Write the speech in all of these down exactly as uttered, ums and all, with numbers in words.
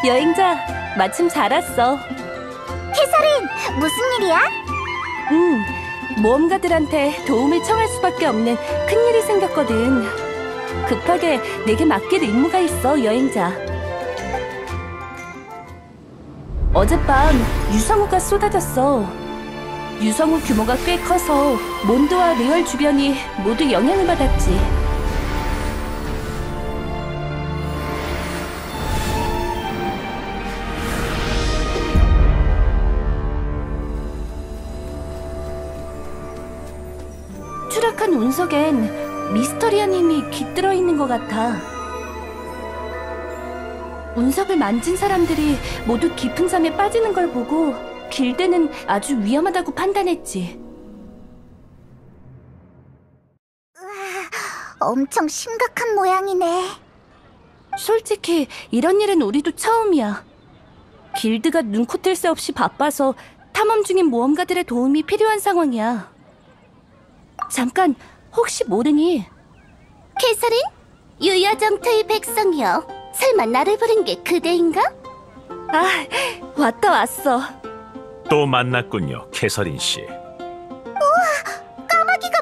여행자, 마침 잘 왔어. 캐서린, 무슨 일이야? 응, 모험가들한테 도움을 청할 수밖에 없는 큰일이 생겼거든. 급하게 내게 맡길 임무가 있어, 여행자. 어젯밤 유성우가 쏟아졌어. 유성우 규모가 꽤 커서 몬드와 리얼 주변이 모두 영향을 받았지. 추락한 운석엔 미스터리한 힘이 깃들어 있는 것 같아. 운석을 만진 사람들이 모두 깊은 잠에 빠지는 걸 보고 길드는 아주 위험하다고 판단했지. 우와, 엄청 심각한 모양이네. 솔직히 이런 일은 우리도 처음이야. 길드가 눈코 뜰 새 없이 바빠서 탐험 중인 모험가들의 도움이 필요한 상황이야. 잠깐, 혹시 모르니? 캐서린? 유야정토의 백성이여. 설마 나를 부른 게 그대인가? 아, 왔다 왔어. 또 만났군요, 캐서린 씨. 우와, 까마귀가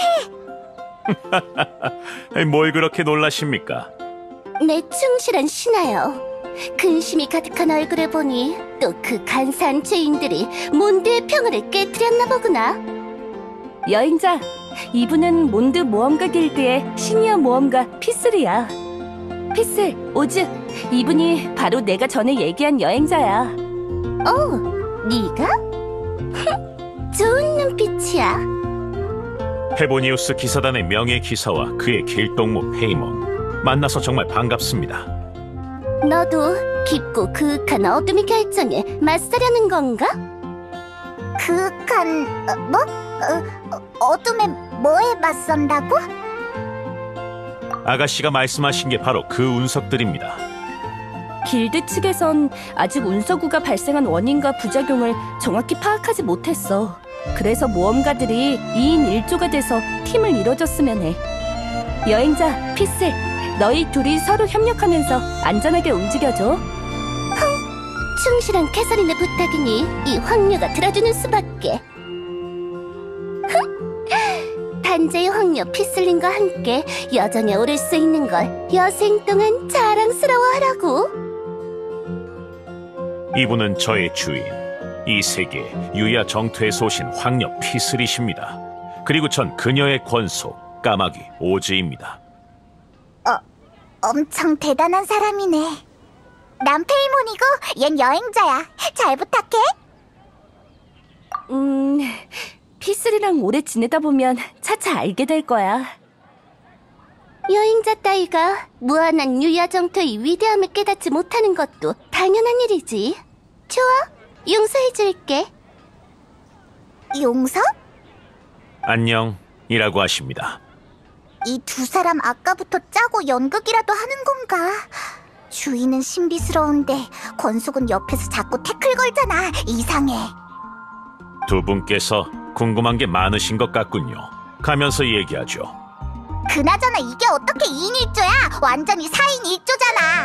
말을 해! 뭘 그렇게 놀라십니까? 내 충실한 신하여. 근심이 가득한 얼굴을 보니 또 그 간사한 죄인들이 몬드의 평화를 깨뜨렸나 보구나. 여행자, 이분은 몬드 모험가 길드의 시니어 모험가 피슬이야. 피슬, 오즈, 이분이 바로 내가 전에 얘기한 여행자야. 어, 네가? 좋은 눈빛이야. 페보니우스 기사단의 명예 기사와 그의 길동무 페이몬, 만나서 정말 반갑습니다. 너도 깊고 그윽한 어둠의 결정에 맞서려는 건가? 그윽한... 어, 뭐? 어, 어둠에 뭐에 맞선다고? 아가씨가 말씀하신 게 바로 그 운석들입니다. 길드 측에선 아직 운석우가 발생한 원인과 부작용을 정확히 파악하지 못했어. 그래서 모험가들이 이인 일조가 돼서 팀을 이뤄줬으면 해. 여행자, 피슬, 너희 둘이 서로 협력하면서 안전하게 움직여줘. 흥, 충실한 캐서린의 부탁이니 이 황녀가 들어주는 수밖에. 단재의 황녀 피슬린과 함께 여정에 오를 수 있는 걸 여생 동안 자랑스러워하라고. 이분은 저의 주인, 이 세계 유야 정토에서 오신 황녀 피슬이십니다. 그리고 전 그녀의 권속 까마귀 오즈입니다. 어, 엄청 대단한 사람이네. 난 페이몬이고 얜 여행자야. 잘 부탁해. 음... 피슬이랑 오래 지내다 보면 차차 알게 될 거야. 여행자 따위가 무한한 유야정토의 위대함을 깨닫지 못하는 것도 당연한 일이지. 좋아, 용서해줄게. 용서? 안녕이라고 하십니다. 이 두 사람 아까부터 짜고 연극이라도 하는 건가? 주인은 신비스러운데 권속은 옆에서 자꾸 태클 걸잖아. 이상해. 두 분께서 궁금한 게 많으신 것 같군요. 가면서 얘기하죠. 그나저나 이게 어떻게 이인 일조야? 완전히 사인 일조잖아.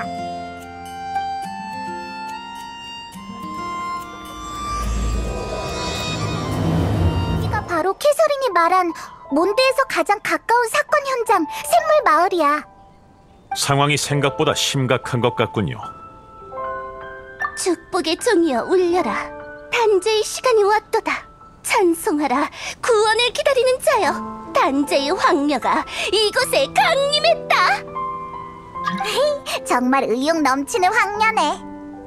여기가 바로 캐서린이 말한 몬드에서 가장 가까운 사건 현장 샘물 마을이야. 상황이 생각보다 심각한 것 같군요. 축복의 종이여 울려라. 단재의 시간이 왔도다. 찬송하라. 구원을 기다리는 자여. 단재의 황녀가 이곳에 강림했다. 정말 의욕 넘치는 황녀네.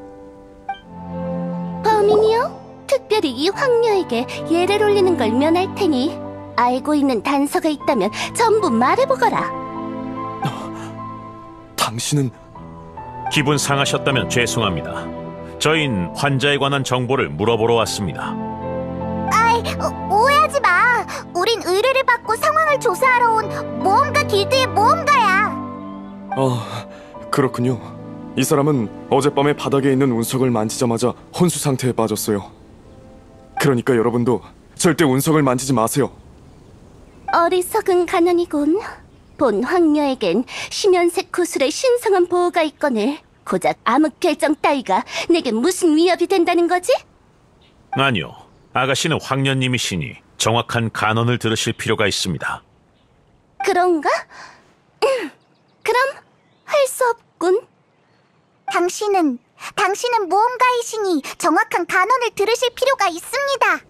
범인이요? 특별히 이 황녀에게 예를 올리는 걸 면할 테니 알고 있는 단서가 있다면 전부 말해보거라. 당신은... 기분 상하셨다면 죄송합니다. 저흰 환자에 관한 정보를 물어보러 왔습니다. 아이, 어, 오해하지 마. 우린 의뢰를 받고 상황을 조사하러 온 모험가 길드의 모험가야. 아, 그렇군요. 이 사람은 어젯밤에 바닥에 있는 운석을 만지자마자 혼수 상태에 빠졌어요. 그러니까 여러분도 절대 운석을 만지지 마세요. 어리석은 가난이군. 본 황녀에겐 심연색 구슬의 신성한 보호가 있거늘 고작 암흑 결정 따위가 내게 무슨 위협이 된다는 거지? 아니요. 아가씨는 황년님이시니 정확한 간언을 들으실 필요가 있습니다. 그런가? 음, 그럼 할 수 없군. 당신은, 당신은 모험가이시니 정확한 간언을 들으실 필요가 있습니다.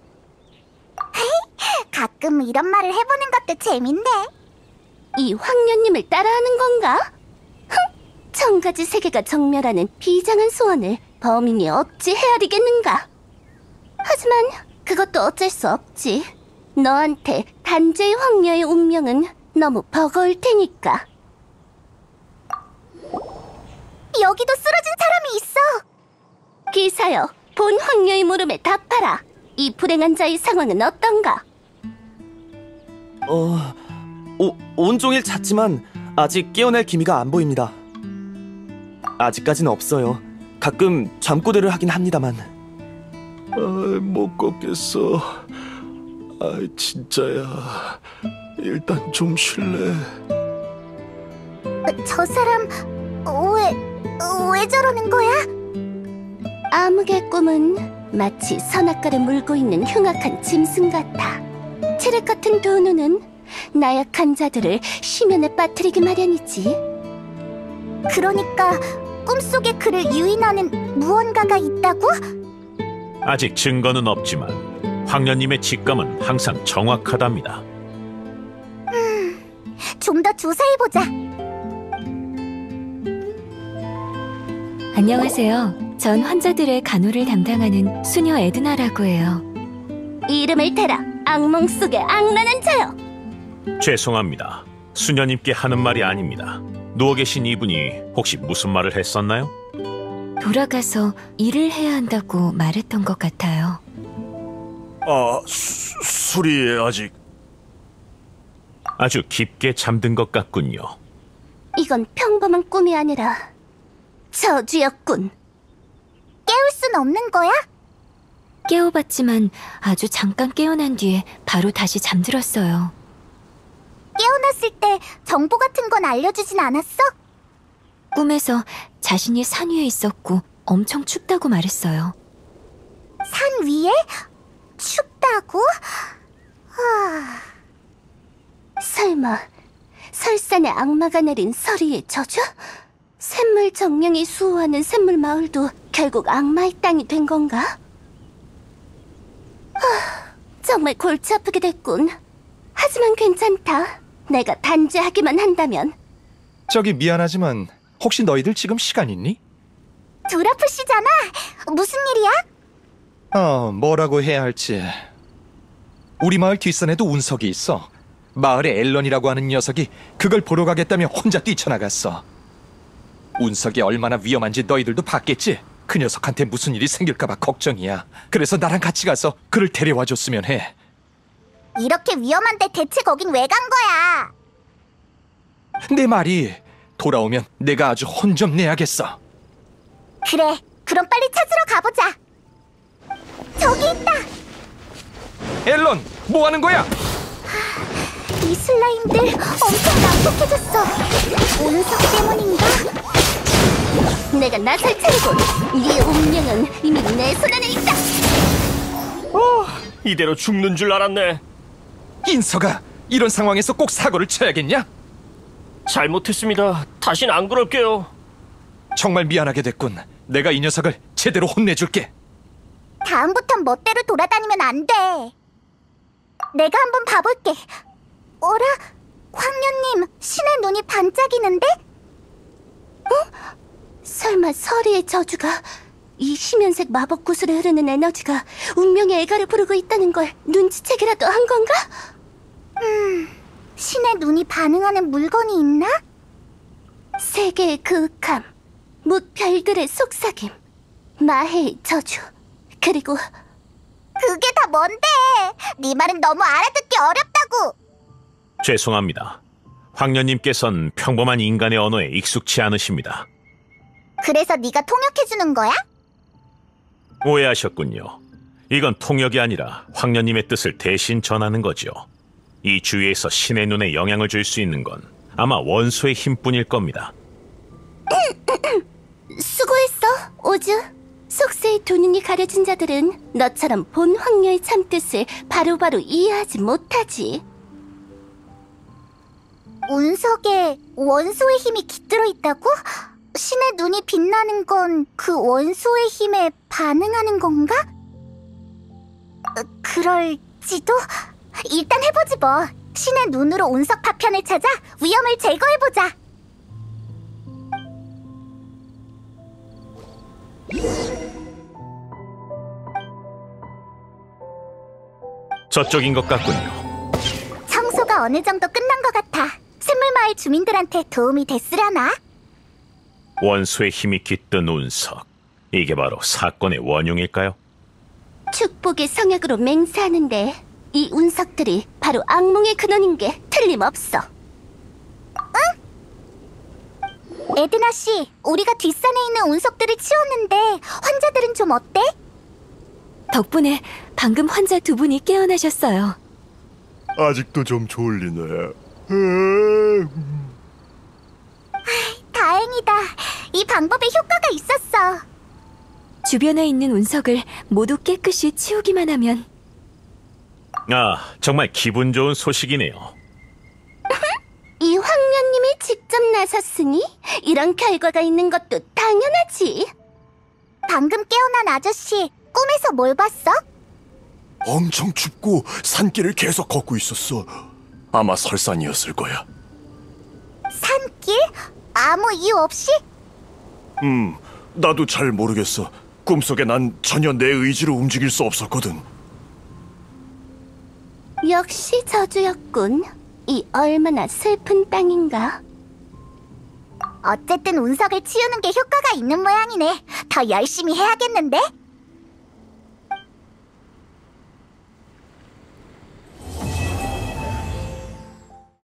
가끔 이런 말을 해보는 것도 재밌네. 이 황년님을 따라하는 건가? 흥! 천가지 세계가 정멸하는 비장한 소원을 범인이 어찌 헤아리겠는가? 하지만 그것도 어쩔 수 없지. 너한테 단죄의 황녀의 운명은 너무 버거울 테니까. 여기도 쓰러진 사람이 있어. 기사여, 본 황녀의 물음에 답하라. 이 불행한 자의 상황은 어떤가? 어... 오, 온종일 잤지만 아직 깨어날 기미가 안 보입니다. 아직까지는 없어요. 가끔 잠꼬대를 하긴 합니다만. 아, 못 걷겠어. 아, 진짜야. 일단 좀 쉴래. 저 사람 왜, 왜 저러는 거야? 암흑의 꿈은 마치 선악과를 물고 있는 흉악한 짐승 같아. 체력 같은 두 눈은 나약한 자들을 심연에 빠뜨리기 마련이지. 그러니까 꿈속에 그를 유인하는 무언가가 있다고? 아직 증거는 없지만 황년님의 직감은 항상 정확하답니다. 좀 더 조사해보자. 안녕하세요. 전 환자들의 간호를 담당하는 수녀 에드나라고 해요. 이름을 대라. 악몽 속의 악랄한 자여. 죄송합니다. 수녀님께 하는 말이 아닙니다. 누워 계신 이분이 혹시 무슨 말을 했었나요? 돌아가서 일을 해야 한다고 말했던 것 같아요. 아, 수, 술이 아직... 아주 깊게 잠든 것 같군요. 이건 평범한 꿈이 아니라 저주였군. 깨울 순 없는 거야? 깨워봤지만 아주 잠깐 깨어난 뒤에 바로 다시 잠들었어요. 깨어났을 때 정보 같은 건 알려주진 않았어? 꿈에서 자신이 산 위에 있었고 엄청 춥다고 말했어요. 산 위에? 춥다고? 하... 설마 설산의 악마가 내린 서리의 저주? 샘물 정령이 수호하는 샘물 마을도 결국 악마의 땅이 된 건가? 하, 정말 골치 아프게 됐군. 하지만 괜찮다. 내가 단죄하기만 한다면. 저기 미안하지만 혹시 너희들 지금 시간 있니? 드라프 씨잖아. 무슨 일이야? 어, 뭐라고 해야 할지. 우리 마을 뒷산에도 운석이 있어. 마을에 앨런이라고 하는 녀석이 그걸 보러 가겠다며 혼자 뛰쳐나갔어. 운석이 얼마나 위험한지 너희들도 봤겠지? 그 녀석한테 무슨 일이 생길까봐 걱정이야. 그래서 나랑 같이 가서 그를 데려와 줬으면 해. 이렇게 위험한데 대체 거긴 왜 간 거야? 내 말이 돌아오면 내가 아주 혼 좀 내야겠어. 그래, 그럼 빨리 찾으러 가보자. 저기 있다. 앨런, 뭐 하는 거야? 이 슬라임들 엄청 난폭해졌어. 운석 때문인가? 내가 나설 차리고 네 운명은 이미 내 손 안에 있다. 이대로 죽는 줄 알았네. 인서가 이런 상황에서 꼭 사고를 쳐야겠냐? 잘못했습니다. 다신 안 그럴게요. 정말 미안하게 됐군. 내가 이 녀석을 제대로 혼내줄게. 다음부턴 멋대로 돌아다니면 안 돼. 내가 한번 봐볼게. 어라? 황녀님, 신의 눈이 반짝이는데? 설마 서리의 저주가 이 심연색 마법 구슬에 흐르는 에너지가 운명의 애가를 부르고 있다는 걸 눈치채기라도 한 건가? 음, 신의 눈이 반응하는 물건이 있나? 세계의 그윽함, 뭇별들의 속삭임, 마해의 저주, 그리고 그게 다 뭔데? 네 말은 너무 알아듣기 어렵다고. 죄송합니다. 황년님께선 평범한 인간의 언어에 익숙치 않으십니다. 그래서 네가 통역해주는 거야? 오해하셨군요. 이건 통역이 아니라 황년님의 뜻을 대신 전하는 거죠. 이 주위에서 신의 눈에 영향을 줄 수 있는 건 아마 원소의 힘뿐일 겁니다. 수고했어, 오즈. 속세의 두 눈이 가려진 자들은 너처럼 본 황녀의 참뜻을 바로바로 이해하지 못하지. 운석에 원소의 힘이 깃들어 있다고? 신의 눈이 빛나는 건 그 원소의 힘에 반응하는 건가? 어, 그럴지도? 일단 해보지 뭐. 신의 눈으로 운석 파편을 찾아 위험을 제거해보자. 저쪽인 것 같군요. 청소가 어느 정도 끝난 것 같아. 샘물마을 주민들한테 도움이 됐으려나? 원소의 힘이 깃든 운석. 이게 바로 사건의 원흉일까요? 축복의 성약으로 맹세하는데 이 운석들이 바로 악몽의 근원인 게 틀림없어. 에드나 씨, 우리가 뒷산에 있는 운석들을 치웠는데 환자들은 좀 어때? 덕분에 방금 환자 두 분이 깨어나셨어요. 아직도 좀 졸리네. 다행이다. 이 방법에 효과가 있었어. 주변에 있는 운석을 모두 깨끗이 치우기만 하면 아, 정말 기분 좋은 소식이네요. 이 황녀님이 직접 나섰으니 이런 결과가 있는 것도 당연하지. 방금 깨어난 아저씨, 꿈에서 뭘 봤어? 엄청 춥고 산길을 계속 걷고 있었어. 아마 설산이었을 거야. 산길? 아무 이유 없이? 음, 나도 잘 모르겠어. 꿈속에 난 전혀 내 의지로 움직일 수 없었거든. 역시 저주였군. 이 얼마나 슬픈 땅인가. 어쨌든 운석을 치우는 게 효과가 있는 모양이네. 더 열심히 해야겠는데?